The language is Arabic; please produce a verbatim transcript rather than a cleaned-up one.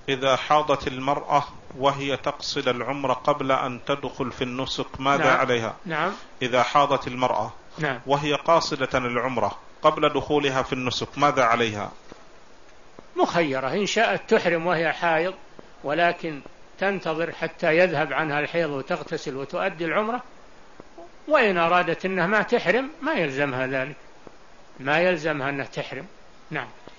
إذا حاضت المرأة وهي تقصد العمرة قبل أن تدخل في النسك ماذا نعم. عليها؟ نعم. إذا حاضت المرأة نعم. وهي قاصدة العمرة قبل دخولها في النسك ماذا عليها؟ مخيرة، إن شاءت تحرم وهي حائض ولكن تنتظر حتى يذهب عنها الحيض وتغتسل وتؤدي العمرة، وإن أرادت أنها ما تحرم ما يلزمها ذلك، ما يلزمها أنها تحرم. نعم.